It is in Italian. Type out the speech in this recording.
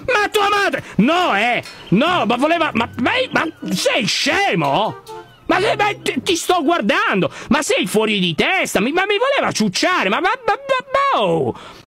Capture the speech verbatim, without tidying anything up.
Ma tua madre! No, eh! No, ma voleva... Ma, ma, ma sei scemo? Ma, ma ti, ti sto guardando! Ma sei fuori di testa! Mi, ma mi voleva ciucciare! Ma... ma, ma, ma, ma oh.